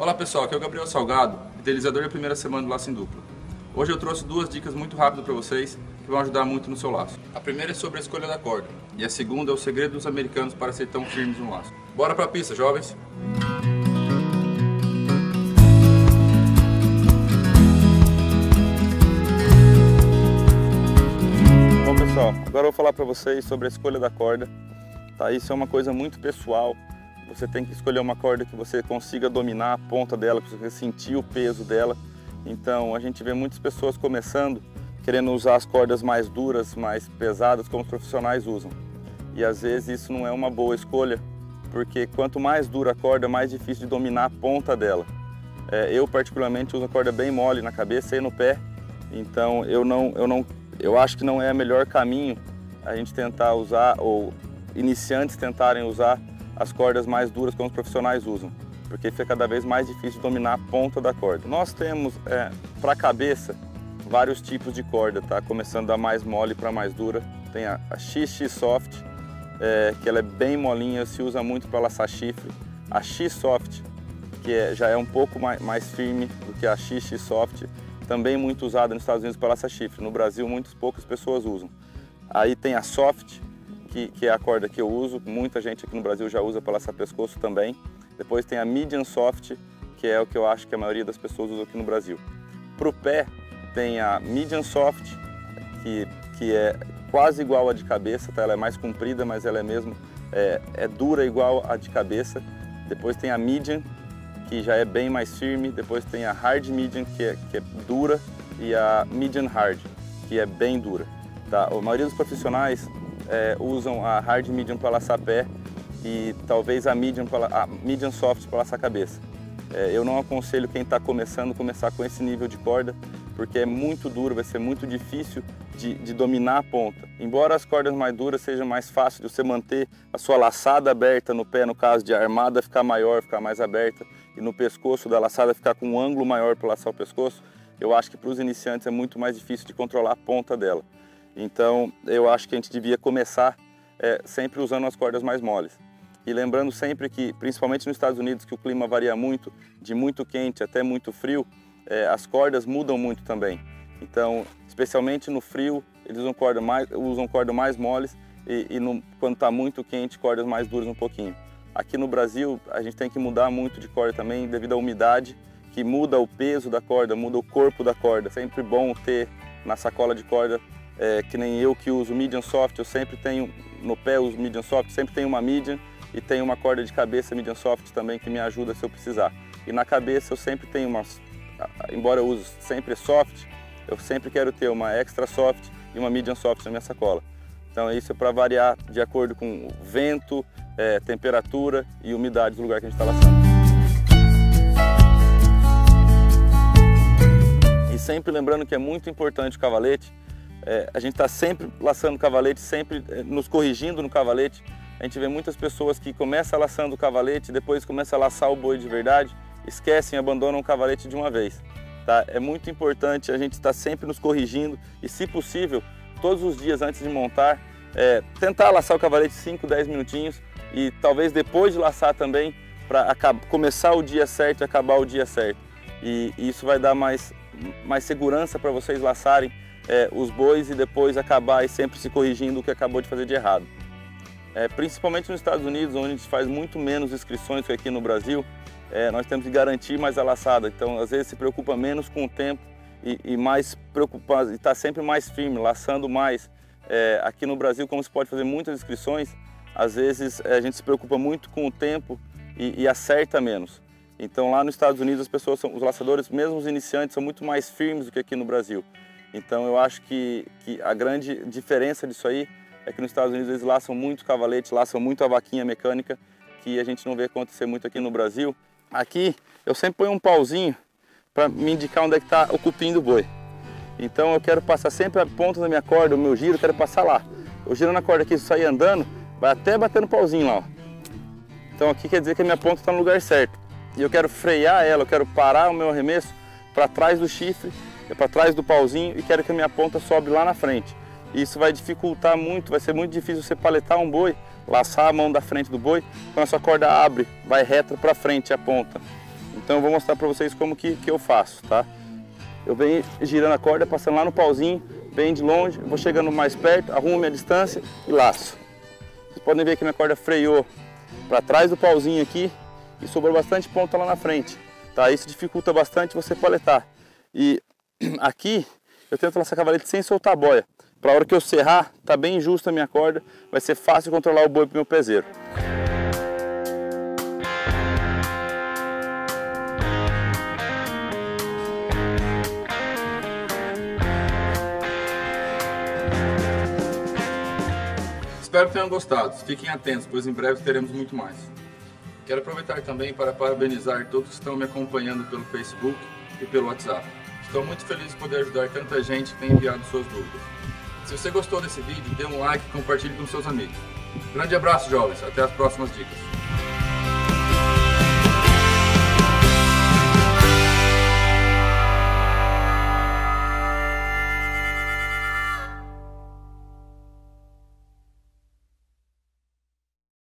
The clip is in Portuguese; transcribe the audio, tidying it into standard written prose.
Olá pessoal, aqui é o Gabriel Salgado, idealizador da primeira semana do Laço em Dupla. Hoje eu trouxe duas dicas muito rápidas para vocês que vão ajudar muito no seu laço. A primeira é sobre a escolha da corda e a segunda é o segredo dos americanos para ser tão firmes no laço. Bora pra pista, jovens! Bom pessoal, agora eu vou falar para vocês sobre a escolha da corda. Tá? Isso é uma coisa muito pessoal. Você tem que escolher uma corda que você consiga dominar a ponta dela, que você sentir o peso dela. Então a gente vê muitas pessoas começando querendo usar as cordas mais duras, mais pesadas, como os profissionais usam. E às vezes isso não é uma boa escolha, porque quanto mais dura a corda, mais difícil de dominar a ponta dela. Eu particularmente uso a corda bem mole na cabeça e no pé, então eu acho que não é o melhor caminho a gente tentar usar, ou iniciantes tentarem usar as cordas mais duras como os profissionais usam, porque fica cada vez mais difícil de dominar a ponta da corda. Nós temos para a cabeça vários tipos de corda, tá? Começando da mais mole para a mais dura. Tem a XX Soft, que ela é bem molinha, se usa muito para laçar chifre. A X Soft, que já é um pouco mais firme do que a XX Soft, também muito usada nos Estados Unidos para laçar chifre. No Brasil, poucas pessoas usam. Aí tem a Soft, que é a corda que eu uso, muita gente aqui no Brasil já usa para laçar pescoço também. Depois tem a Medium Soft, que é o que eu acho que a maioria das pessoas usa aqui no Brasil. Para o pé tem a Medium Soft, que é quase igual a de cabeça, tá? Ela é mais comprida, mas ela é dura igual a de cabeça. Depois tem a Medium, que já é bem mais firme. Depois tem a Hard Medium, que é dura, e a Medium Hard, que é bem dura. Tá? A maioria dos profissionais usam a Hard Medium para laçar pé e talvez a Medium Soft para laçar cabeça. Eu não aconselho quem está começando começar com esse nível de corda, porque é muito duro, vai ser muito difícil de dominar a ponta. Embora as cordas mais duras seja mais fácil de você manter a sua laçada aberta no pé, no caso de a armada ficar maior, ficar mais aberta, e no pescoço da laçada ficar com um ângulo maior para laçar o pescoço, eu acho que para os iniciantes é muito mais difícil de controlar a ponta dela. Então eu acho que a gente devia começar sempre usando as cordas mais moles. E lembrando sempre que, principalmente nos Estados Unidos, que o clima varia muito, de muito quente até muito frio, as cordas mudam muito também. Então, especialmente no frio, eles usam cordas mais moles e quando está muito quente, cordas mais duras um pouquinho. Aqui no Brasil, a gente tem que mudar muito de corda também devido à umidade, que muda o peso da corda, muda o corpo da corda. Sempre bom ter na sacola de corda, que nem eu que uso Medium Soft, eu sempre tenho no pé os Medium Soft, sempre tenho uma Medium e tenho uma corda de cabeça Medium Soft também que me ajuda se eu precisar. E na cabeça eu sempre tenho embora eu use sempre Soft, eu sempre quero ter uma Extra Soft e uma Medium Soft na minha sacola. Então isso é para variar de acordo com o vento, temperatura e umidade do lugar que a gente está laçando. E sempre lembrando que é muito importante o cavalete. A gente está sempre laçando o cavalete, sempre nos corrigindo no cavalete. A gente vê muitas pessoas que começam laçando o cavalete, depois começam a laçar o boi de verdade, esquecem e abandonam o cavalete de uma vez. Tá? É muito importante a gente estar sempre nos corrigindo e, se possível, todos os dias antes de montar, tentar laçar o cavalete 5, 10 minutinhos e talvez depois de laçar também, para começar o dia certo e acabar o dia certo. E isso vai dar mais segurança para vocês laçarem os bois e depois acabar e sempre se corrigindo o que acabou de fazer de errado. Principalmente nos Estados Unidos, onde a gente faz muito menos inscrições que aqui no Brasil, nós temos que garantir mais a laçada. Então, às vezes, se preocupa menos com o tempo e mais preocupado, e está sempre mais firme, laçando mais. Aqui no Brasil, como se pode fazer muitas inscrições, às vezes a gente se preocupa muito com o tempo e acerta menos. Então, lá nos Estados Unidos, os laçadores, mesmo os iniciantes, são muito mais firmes do que aqui no Brasil. Então, eu acho que a grande diferença disso aí é que nos Estados Unidos eles laçam muito cavalete, laçam muito a vaquinha mecânica, que a gente não vê acontecer muito aqui no Brasil. Aqui eu sempre ponho um pauzinho para me indicar onde é que está o cupim do boi. Então eu quero passar sempre a ponta da minha corda, o meu giro, eu quero passar lá. Eu giro na corda aqui, se sair andando, vai até bater no pauzinho lá. Ó. Então aqui quer dizer que a minha ponta está no lugar certo. E eu quero frear ela, eu quero parar o meu arremesso para trás do chifre, para trás do pauzinho e quero que a minha ponta sobe lá na frente. Isso vai dificultar muito, vai ser muito difícil você paletar um boi, laçar a mão da frente do boi, quando a sua corda abre, vai reta para frente a ponta. Então eu vou mostrar para vocês como que eu faço, tá? Eu venho girando a corda, passando lá no pauzinho, bem de longe, vou chegando mais perto, arrumo minha distância e laço. Vocês podem ver que minha corda freou para trás do pauzinho aqui e sobrou bastante ponta lá na frente, tá? Isso dificulta bastante você coletar. E aqui eu tento laçar cavalete sem soltar a boia. Para a hora que eu serrar, tá bem justa a minha corda, vai ser fácil controlar o boi pro meu peseiro. Espero que tenham gostado, fiquem atentos, pois em breve teremos muito mais. Quero aproveitar também para parabenizar todos que estão me acompanhando pelo Facebook e pelo WhatsApp. Estou muito feliz de poder ajudar tanta gente que tem enviado suas dúvidas. Se você gostou desse vídeo, dê um like e compartilhe com seus amigos. Grande abraço, jovens, até as próximas dicas.